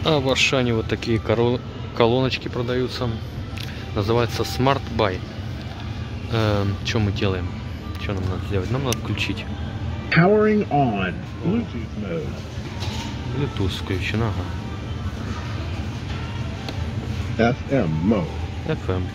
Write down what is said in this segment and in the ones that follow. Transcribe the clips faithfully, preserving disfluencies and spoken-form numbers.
А в Ашане вот такие колоночки продаются. Называется Smart Buy. Э, что мы делаем? Что нам надо сделать? Нам надо включить. Powering on. Bluetooth mode. Bluetooth включен, ага. эф эм mode. эф эм.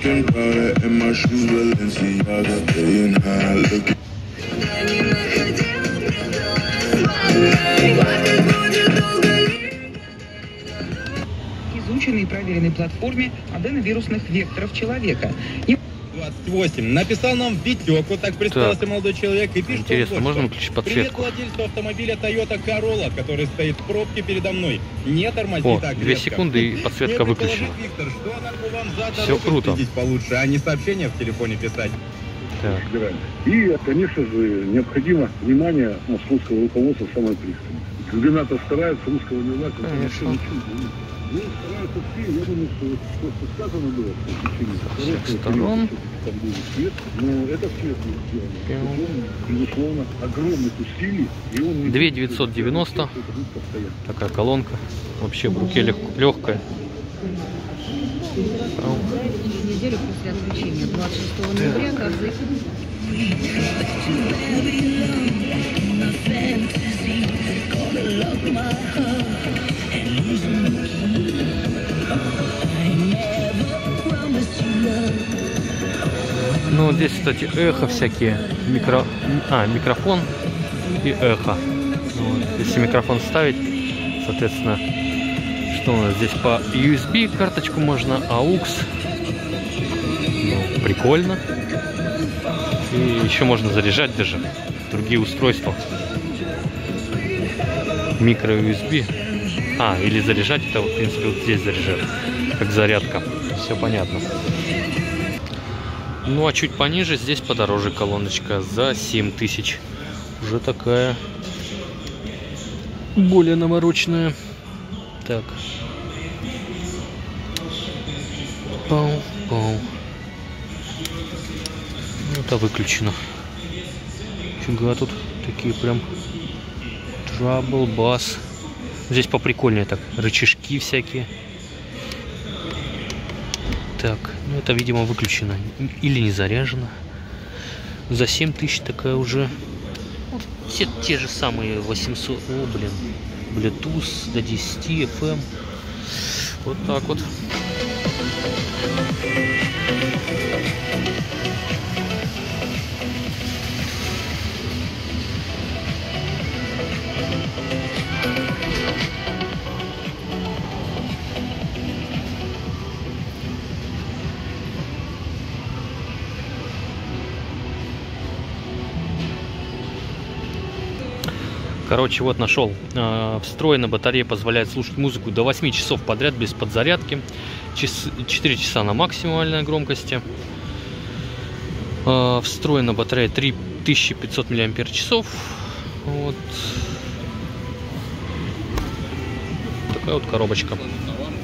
Изученной и проверенной платформе аденовирусных векторов человека. двадцать восемь. Написал нам Витек, вот так представился так. Молодой человек, и пишет: интересно, можно выключить подсветку? Привет владельцу автомобиля Toyota Corolla, который стоит в пробке передо мной. Не тормози О, так две резко. секунды и подсветка выключена. Виктор, что надо вам за все круто. Получше, а не сообщения в телефоне писать. Так. И, конечно же, необходимо внимание московского руководства самой пристани. Губернатор старается, русского не знать, это вообще ничего. Ну, стараются все, я думаю, что просто сказано было, что в течение всех сторон. Там будет свет, но это свет не сделано. Безусловно, огромных усилий. две тысячи девятьсот девяносто. Такая колонка. Вообще в руке легкая. Неделю после отключения, двадцать шестого ноября, как ну, здесь, кстати, эхо всякие. Микро... А, микрофон и эхо. Вот. Если микрофон ставить, соответственно, что у нас здесь по ю эс би карточку можно, аукс. Ну, прикольно. И еще можно заряжать даже другие устройства. Микро ю эс би. А, или заряжать, это, в принципе, вот здесь заряжать, как зарядка. Все понятно. Ну, а чуть пониже здесь подороже колоночка за семь тысяч. Уже такая более навороченная. Так. Пау, пау. Это выключено. Фига тут такие прям трабл, бас. Здесь поприкольнее так. Рычажки всякие. Так, ну это, видимо, выключено. Или не заряжено. За семь тысяч такая уже. Вот те, те же самые восемьсот. О, блин. Bluetooth до десяти, эф эм. Вот так вот. Короче, вот нашел. Э, встроенная батарея позволяет слушать музыку до восьми часов подряд без подзарядки. Час, четыре часа на максимальной громкости. Э, встроена батарея три тысячи пятьсот миллиампер-часов. Вот. Такая вот коробочка.